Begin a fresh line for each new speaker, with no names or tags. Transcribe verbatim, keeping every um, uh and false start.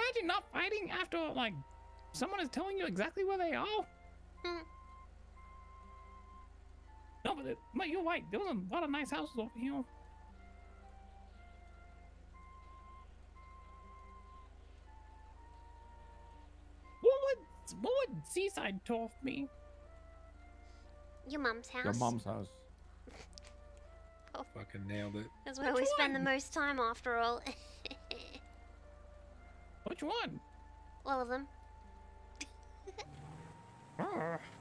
imagine not fighting after, like, someone is telling you exactly where they are?
Hmm.
No, but, it, but you're right. There was a lot of nice houses over here. What would, what would Seaside Torf be?
Your mum's house.
Your mom's house.
Oh.
Fucking nailed it.
That's where
Which
we spend the
one?
most time, after all.
Which one?
All of them.
Urgh.